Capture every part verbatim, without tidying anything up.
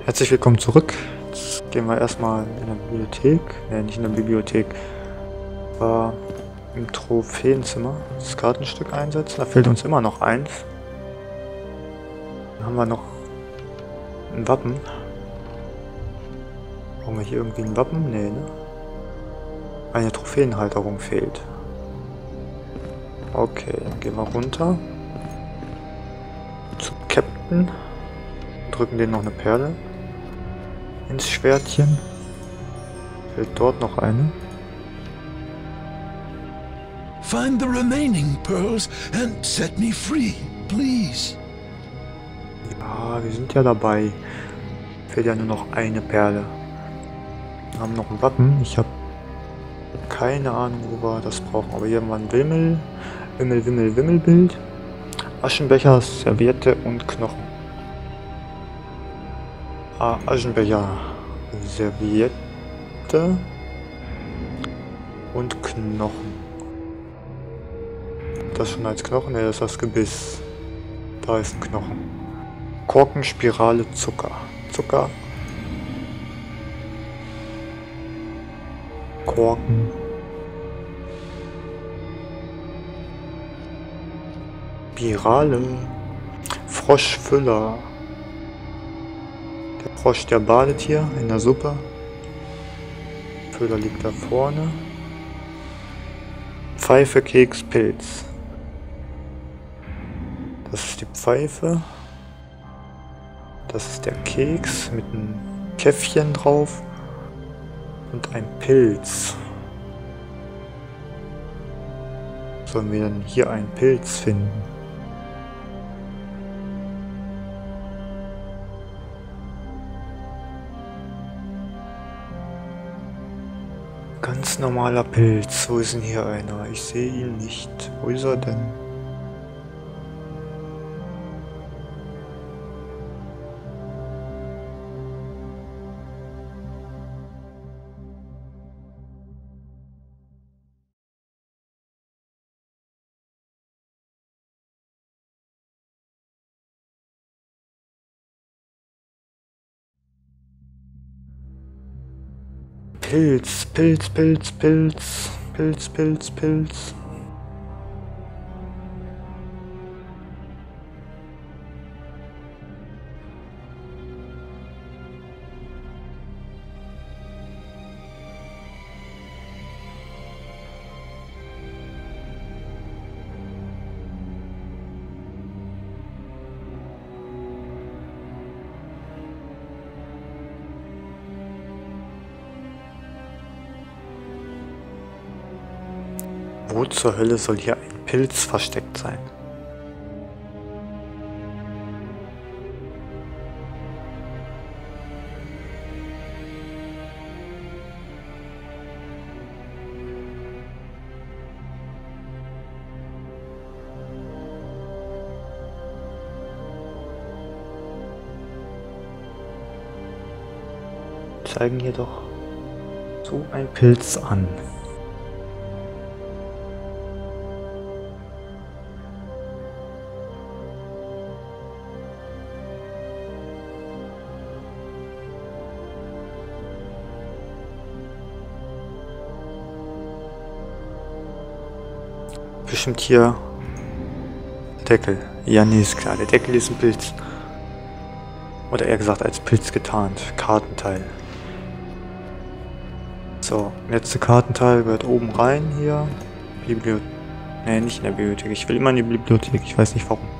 Herzlich willkommen zurück. Jetzt gehen wir erstmal in der Bibliothek. Ne, nicht in der Bibliothek. War im Trophäenzimmer das Kartenstück einsetzen. Da fehlt uns immer noch eins. Dann haben wir noch ein Wappen. Brauchen wir hier irgendwie ein Wappen? Ne, ne? Eine Trophäenhalterung fehlt. Okay, dann gehen wir runter. Zum Captain. Drücken den noch eine Perle ins Schwertchen. Fehlt dort noch eine. Find the remaining pearls and set me free, please. Ja, wir sind ja dabei. Fehlt ja nur noch eine Perle. Wir haben noch ein Wappen. Ich habe keine Ahnung, wo wir das brauchen. Aber hier haben wir ein Wimmel. Wimmel, Wimmel, Wimmelbild. Aschenbecher, Serviette und Knochen. Ah, Aschenbecher, Serviette und Knochen. Das schon als Knochen? Ne, das ist das Gebiss. Da ist ein Knochen. Korkenspirale, Zucker. Zucker. Korken. Spirale. Froschfüller. Der Frosch, der badet hier in der Suppe. Füller liegt da vorne. Pfeife, Keks, Pilz. Das ist die Pfeife. Das ist der Keks mit einem Käffchen drauf. Und ein Pilz. Sollen wir dann hier einen Pilz finden? Ganz normaler Pilz. Wo ist denn hier einer? Ich sehe ihn nicht. Wo ist er denn? Pilz, Pilz, Pilz, Pilz, Pilz, Pilz, Pilz. Wo zur Hölle soll hier ein Pilz versteckt sein? Zeigen hier doch so ein Pilz an. Bestimmt hier Deckel. Ja, nee, ist klar. Der Deckel ist ein Pilz. Oder eher gesagt als Pilz getarnt. Kartenteil. So, letzte Kartenteil gehört oben rein hier. Bibliothek. Ne, nicht in der Bibliothek. Ich will immer in die Bibliothek. Ich weiß nicht warum.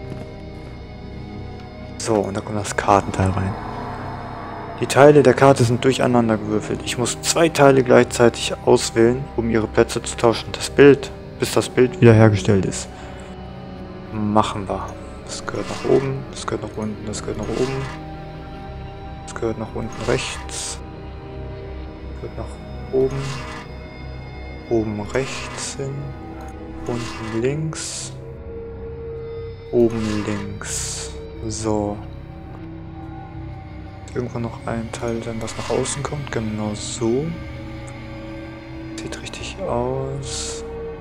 So, und da kommt das Kartenteil rein. Die Teile der Karte sind durcheinander gewürfelt. Ich muss zwei Teile gleichzeitig auswählen, um ihre Plätze zu tauschen. Das Bild, bis das Bild wiederhergestellt ist. Machen wir. Das gehört nach oben, das gehört nach unten, das gehört nach oben. Das gehört nach unten rechts. Das gehört nach oben. Oben rechts hin. Unten links. Oben links. So. Irgendwo noch ein Teil, dann was nach außen kommt. Genau so. Sieht richtig aus.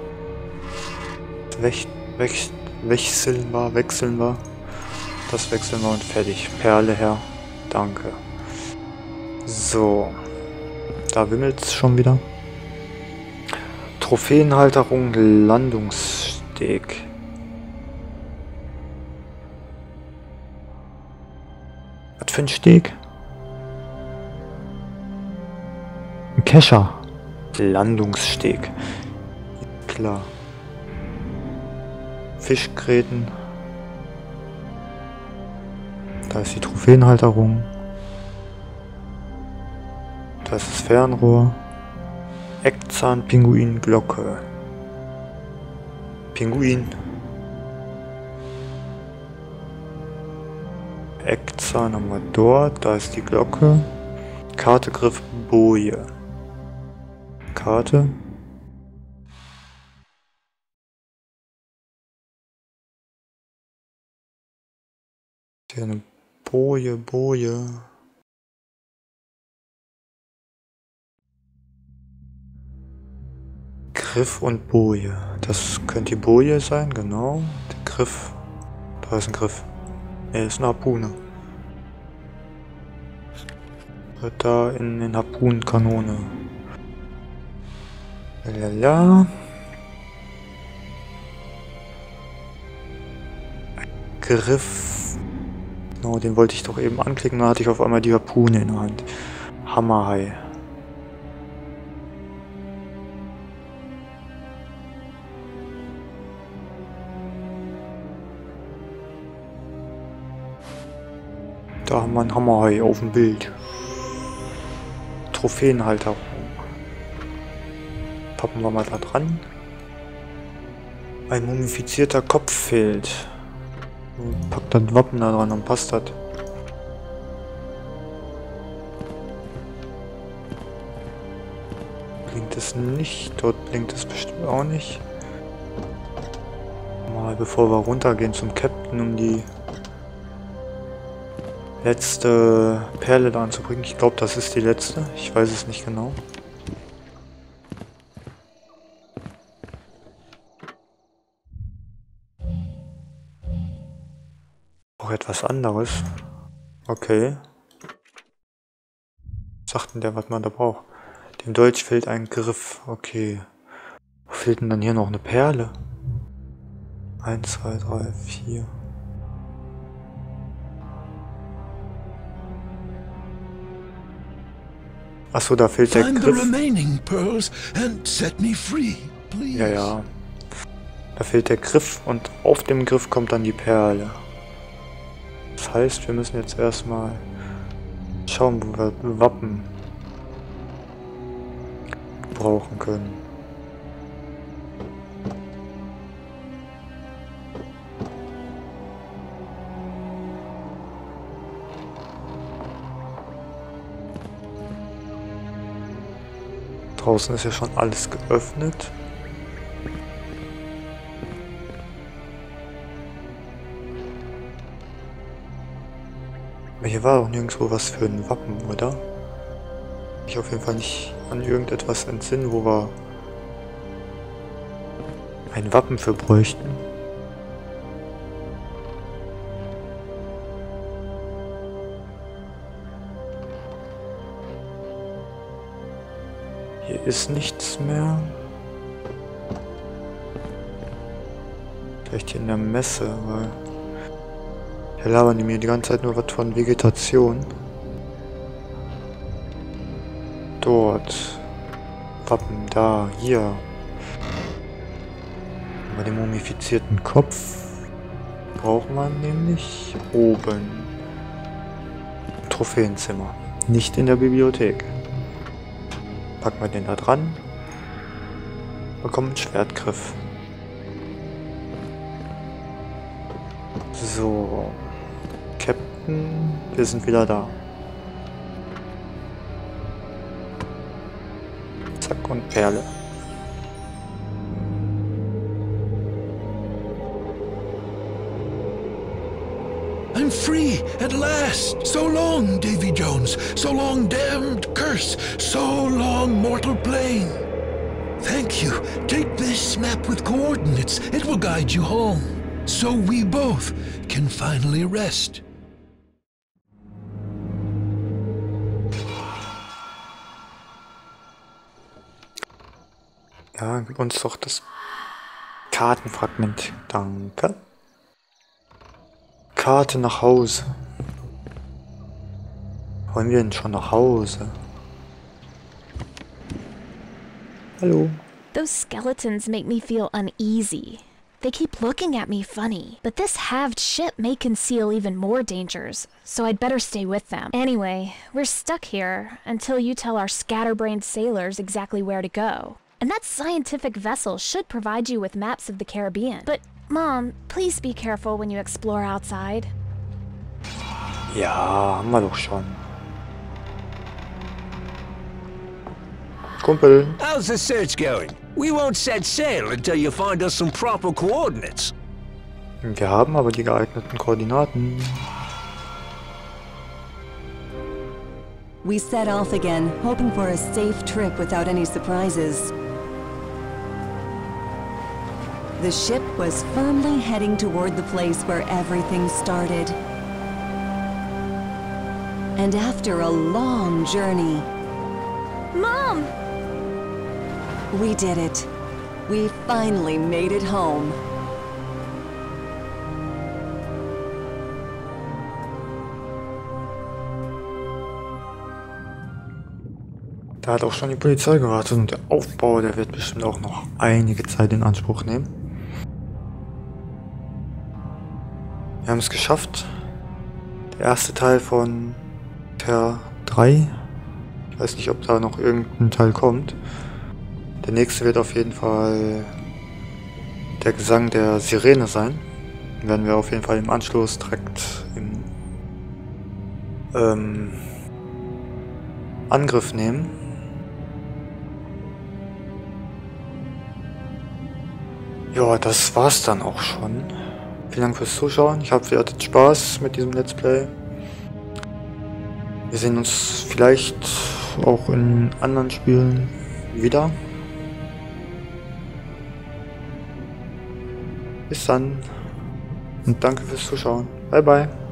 Wech, wech, wechseln wir, wechseln wir. Das wechseln wir und fertig. Perle her. Danke. So. Da wimmelt's schon wieder. Trophäenhalterung, Landungssteg. Was für ein Steg? Ein Kescher. Landungssteg. Klar. Fischgräten. Da ist die Trophäenhalterung. Da ist das Fernrohr. Eckzahn, Pinguin, Glocke. Pinguin. Eckzahn haben wir dort. Da ist die Glocke. Karte, Griff, Boje. Karte. Hier eine Boje, Boje. Griff und Boje. Das könnte die Boje sein, genau. Der Griff. Da ist ein Griff. Ne, ist eine Harpune. Wird da in den Harpunenkanone. Lala. Griff. Genau, den wollte ich doch eben anklicken, da hatte ich auf einmal die Harpune in der Hand. Hammerhai. Da haben wir einen Hammerhai auf dem Bild. Trophäenhalterung. Pappen wir mal da dran. Ein mumifizierter Kopf fehlt. Packt das Wappen da dran und passt das. Blinkt es nicht. Dort blinkt es bestimmt auch nicht. Mal bevor wir runtergehen zum Captain, um die letzte Perle da anzubringen. Ich glaube, das ist die letzte. Ich weiß es nicht genau. Auch etwas anderes. Okay. Was sagt denn der, was man da braucht? Dem Dolch fehlt ein Griff. Okay. Wo fehlt denn dann hier noch eine Perle? eins, zwei, drei, vier. Achso, da fehlt der Griff. Ja, ja. Da fehlt der Griff und auf dem Griff kommt dann die Perle. Das heißt, wir müssen jetzt erstmal schauen, wo wir Wappen brauchen können. Draußen ist ja schon alles geöffnet. Aber hier war auch nirgendwo was für ein Wappen, oder? Ich auf jeden Fall nicht an irgendetwas entsinnen, wo wir ein Wappen für bräuchten. Hier ist nichts mehr. Vielleicht hier in der Messe, weil hier labern die mir die ganze Zeit nur was von Vegetation. Dort. Wappen, da, hier. Haben wir den mumifizierten Kopf. Braucht man nämlich oben. Im Trophäenzimmer. Nicht in der Bibliothek. Packen wir den da dran. Bekommen einen Schwertgriff. So. Captain, wir sind wieder da. Zack und Perle. I'm free at last. So long, Davy Jones. So long, damned curse. So long, mortal plane. Thank you. Take this map with coordinates. It will guide you home. So we both can finally rest. Ja, gib uns doch das Kartenfragment. Danke. Karte nach Hause. Wollen wir denn schon nach Hause? Hallo. Those skeletons make me feel uneasy. They keep looking at me funny. But this halved ship may conceal even more dangers, so I'd better stay with them. Anyway, we're stuck here until you tell our scatterbrained sailors exactly where to go. And that scientific vessel should provide you with maps of the Caribbean. But, Mom, please be careful when you explore outside. Ja, haben wir doch schon. Kumpel. How's the search going? We won't set sail until you find us some proper coordinates. Wir haben aber die geeigneten Koordinaten. We set off again, hoping for a safe trip without any surprises. The ship was firmly heading toward the place where everything started. And after a long journey... Mom! We did it. We finally made it home. Da hat auch schon die Polizei gewartet und der Aufbau, der wird bestimmt auch noch einige Zeit in Anspruch nehmen. Wir haben es geschafft. Der erste Teil von Ter drei. Ich weiß nicht, ob da noch irgendein Teil kommt. Der nächste wird auf jeden Fall der Gesang der Sirene sein. Den werden wir auf jeden Fall im Anschluss direkt im ähm, Angriff nehmen. Ja, das war's dann auch schon. Vielen Dank fürs Zuschauen. Ich hoffe, ihr hattet Spaß mit diesem Let's Play. Wir sehen uns vielleicht auch in anderen Spielen wieder. Bis dann und danke fürs Zuschauen. Bye bye.